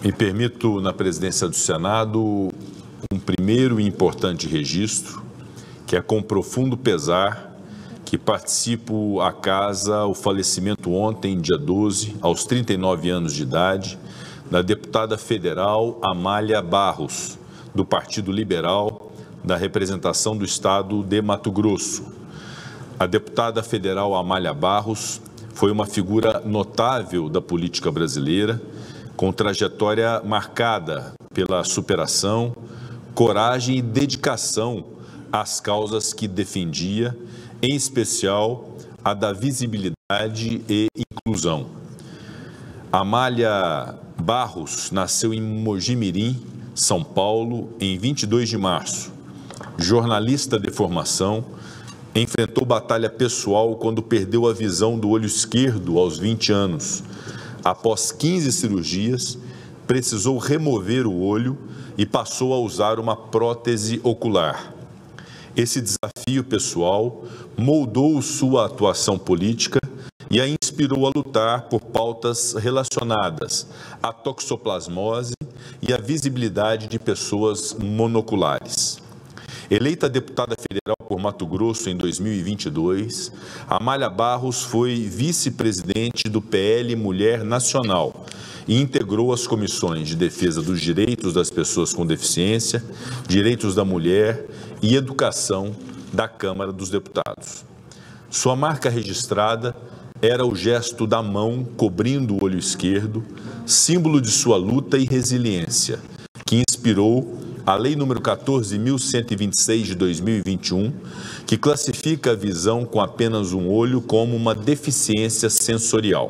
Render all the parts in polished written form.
Me permito, na presidência do Senado, um primeiro e importante registro, que é com profundo pesar que participo à casa o falecimento ontem, dia 12, aos 39 anos de idade, da deputada federal Amália Barros, do Partido Liberal, da representação do Estado de Mato Grosso. A deputada federal Amália Barros foi uma figura notável da política brasileira, com trajetória marcada pela superação, coragem e dedicação às causas que defendia, em especial a da visibilidade e inclusão. Amália Barros nasceu em Mojimirim, São Paulo, em 22 de março. Jornalista de formação, enfrentou batalha pessoal quando perdeu a visão do olho esquerdo aos 20 anos. Após 15 cirurgias, precisou remover o olho e passou a usar uma prótese ocular. Esse desafio pessoal moldou sua atuação política e a inspirou a lutar por pautas relacionadas à toxoplasmose e à visibilidade de pessoas monoculares. Eleita deputada federal por Mato Grosso em 2022, Amália Barros foi vice-presidente do PL Mulher Nacional e integrou as comissões de defesa dos direitos das pessoas com deficiência, direitos da mulher e educação da Câmara dos Deputados. Sua marca registrada era o gesto da mão cobrindo o olho esquerdo, símbolo de sua luta e resiliência, que inspirou a Lei nº 14.126 de 2021, que classifica a visão com apenas um olho como uma deficiência sensorial.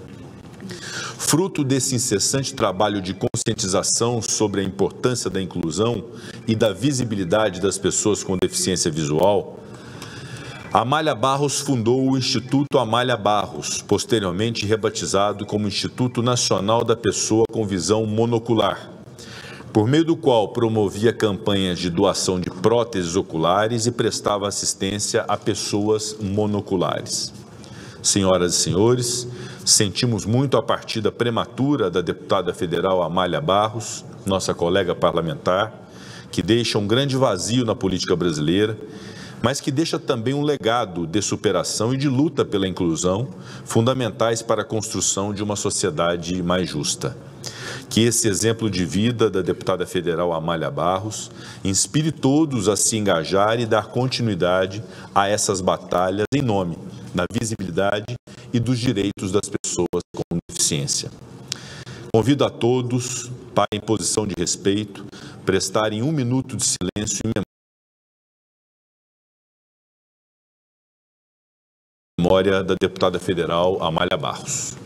Fruto desse incessante trabalho de conscientização sobre a importância da inclusão e da visibilidade das pessoas com deficiência visual, Amália Barros fundou o Instituto Amália Barros, posteriormente rebatizado como Instituto Nacional da Pessoa com Visão Monocular, por meio do qual promovia campanhas de doação de próteses oculares e prestava assistência a pessoas monoculares. Senhoras e senhores, sentimos muito a partida prematura da deputada federal Amália Barros, nossa colega parlamentar, que deixa um grande vazio na política brasileira, mas que deixa também um legado de superação e de luta pela inclusão, fundamentais para a construção de uma sociedade mais justa. Que esse exemplo de vida da deputada federal Amália Barros inspire todos a se engajar e dar continuidade a essas batalhas em nome da visibilidade e dos direitos das pessoas com deficiência. Convido a todos, para, em posição de respeito, prestarem 1 minuto de silêncio em memória da deputada federal Amália Barros.